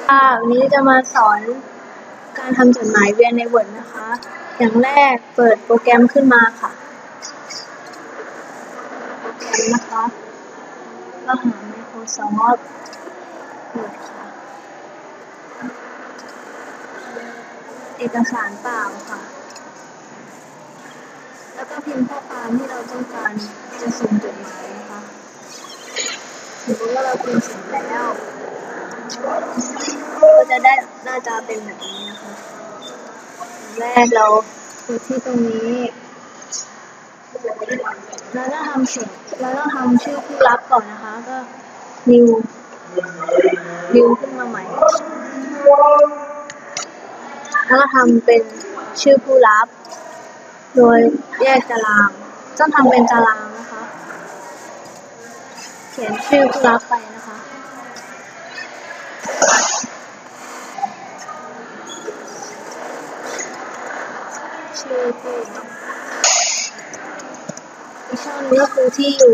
วันนี้จะมาสอนการทำจดหมายเวียนใน Word นะคะ อย่างแรกเปิดโปรแกรมขึ้นมาค่ะโปรแกรมนะคะก็หา Microsoft Word ค่ะเอกสารเปล่าค่ะแล้วก็พิมพ์ข้อความที่เราต้องการจะส่งจดหมายนะคะสมมติว่าเราพิมพ์เสร็จแล้วก็จะได้หน้าตาเป็นแบบนี้นะคะแรกเรากดที่ตรงนี้เราต้องทำชื่อผู้รับก่อนนะคะก็ new ขึ้นมาใหม่แล้วก็ทำเป็นชื่อผู้รับโดยแยกตารางต้องทำเป็นตารางนะคะเขียนชื่อผู้รับไปนะคะชื่อผู้รับอีกช่องนี้ก็คือที่อยู่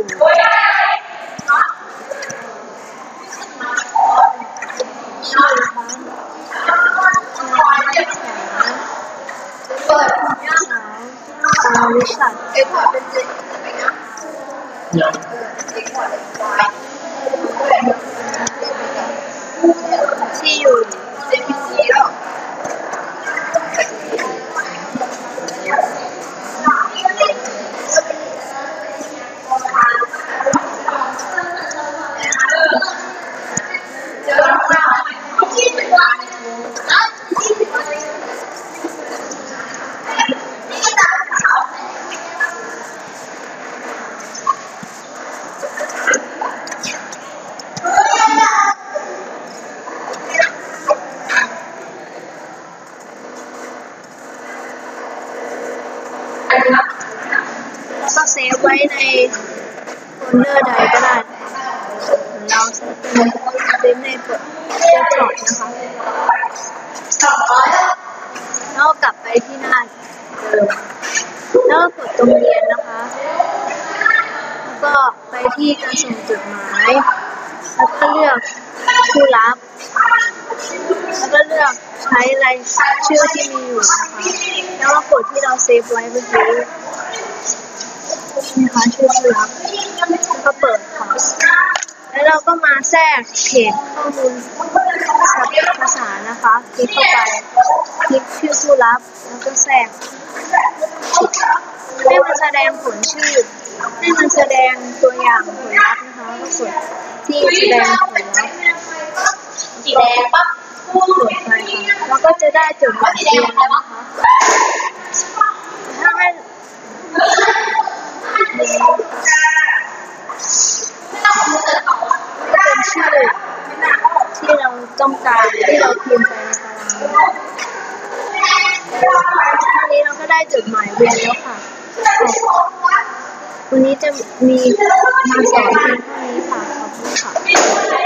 ชื่อนะคะวิชาที่อยู่แล้วก็เซฟไว้ในโฟลเดอร์ใดก็ได้เราเซฟในเดสก์ท็อปนะคะแล้วกลับไปที่หน้าเดิมแล้วก็กดตรงเรียนนะคะแล้วก็ไปที่การส่งจดหมายแล้วก็เลือกผู้รับแล้วก็เลือกใช้รายชื่อที่มีอยู่นะคะแล้วก็กดที่เราเซฟไว้เมื่อกี้นะคะชื่อผู้รับแล้วก็เปิดค่ะแล้วเราก็มาแทรกเขียนข้อมูลภาษานะคะคลิกเข้าไปคลิกชื่อผู้รับแล้วก็แทรกให้มันแสดงผลชื่อให้มันแสดงตัวอย่างผลลัพธ์นะคะก็กดที่แสดงผลลัพธ์สีแดงปั๊บกดไปค่ะแล้วก็จะได้จดหมายเรียนนะคะถ้าให้เป็นชื่อที่เราต้องการที่เราพิมพ์ไปในตารางวันนี้เราก็ได้จดหมายเวียนแล้วค่ะวันนี้จะมีมาสอนเพียงเท่านี้ค่ะขอบคุณค่ะ